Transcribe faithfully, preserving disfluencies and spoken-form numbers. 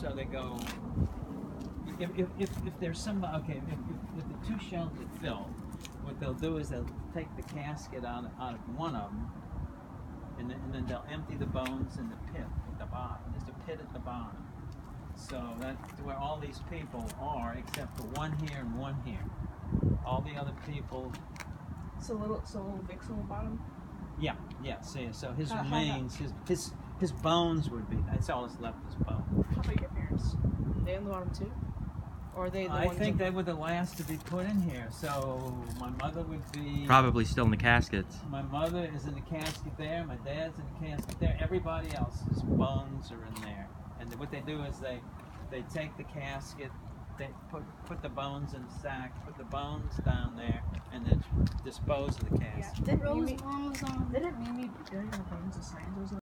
So they go. If, if, if, if there's some, okay, if, if, if the two shells are filled, what they'll do is they'll take the casket out, out of one of them, and then, and then they'll empty the bones in the pit at the bottom. There's a pit at the bottom. So that's where all these people are, except for one here and one here. All the other people. So little, so little Vic's on the bottom. Yeah, yeah. See, so his Uh, how remains, his his his bones would be. That's all that's left is bone. How about your parents? They on the bottom too, or are they the I ones think that- they were the last to be put in here. So my mother would be Probably still in the caskets. My mother is in the casket there. My dad's in the casket there. Everybody else's bones are in there. And what they do is they they take the casket, they put put the bones in a sack, put the bones down there, and then dispose of the casket. Didn't Rose Mimi, Monlezun. didn't Mimi bury her bones in sand?